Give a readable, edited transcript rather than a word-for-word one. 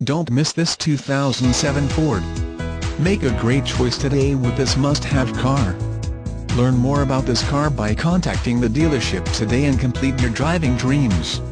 Don't miss this 2007 Ford. Make a great choice today with this must-have car. Learn more about this car by contacting the dealership today and complete your driving dreams.